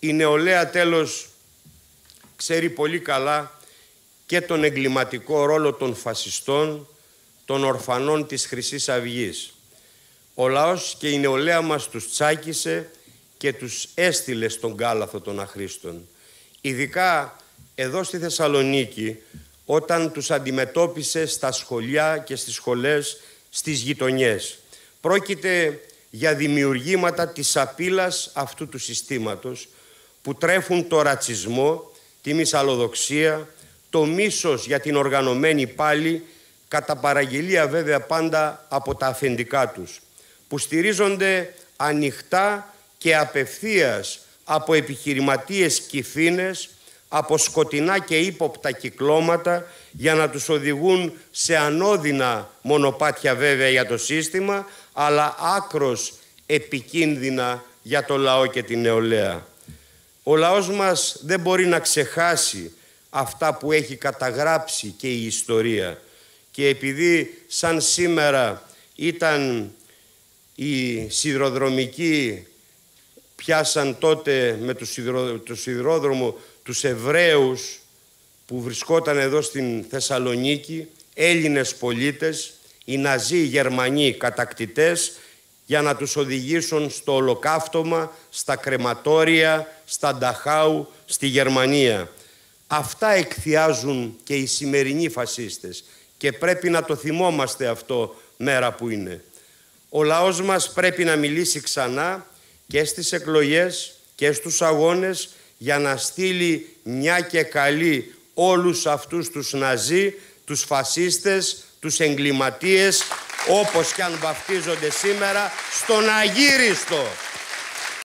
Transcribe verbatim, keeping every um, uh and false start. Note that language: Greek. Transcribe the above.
Η νεολαία τέλος ξέρει πολύ καλά και τον εγκληματικό ρόλο των φασιστών, των ορφανών της Χρυσής Αυγής. Ο λαός και η νεολαία μας τους τσάκισε και τους έστειλε στον κάλαθο των αχρήστων. Ειδικά εδώ στη Θεσσαλονίκη, όταν τους αντιμετώπισε στα σχολεία και στις σχολές στις γειτονιές. Πρόκειται για δημιουργήματα της σαπίλας αυτού του συστήματος που τρέφουν το ρατσισμό, τη μυσαλλοδοξία, το μίσος για την οργανωμένη πάλη, κατά παραγγελία βέβαια πάντα από τα αφεντικά τους, που στηρίζονται ανοιχτά και απευθείας από επιχειρηματίες κυφήνες, από σκοτεινά και ύποπτα κυκλώματα για να τους οδηγούν σε ανώδυνα μονοπάτια βέβαια για το σύστημα, αλλά άκρος επικίνδυνα για το λαό και την νεολαία. Ο λαός μας δεν μπορεί να ξεχάσει αυτά που έχει καταγράψει και η ιστορία. Και επειδή σαν σήμερα ήταν οι σιδηροδρομικοί, πιάσαν τότε με το, σιδηρο, το σιδηρόδρομο τους Εβραίους που βρισκόταν εδώ στην Θεσσαλονίκη, Έλληνες πολίτες, οι Ναζί, οι Γερμανοί κατακτητές, για να τους οδηγήσουν στο ολοκαύτωμα, στα κρεματόρια, στα Νταχάου, στη Γερμανία. Αυτά εκθιάζουν και οι σημερινοί φασίστες και πρέπει να το θυμόμαστε αυτό μέρα που είναι. Ο λαός μας πρέπει να μιλήσει ξανά και στις εκλογές και στους αγώνες για να στείλει μια και καλή όλους αυτούς τους Ναζί, τους φασίστες, τους εγκληματίες, όπως κι αν βαφτίζονται σήμερα, στον αγύριστο.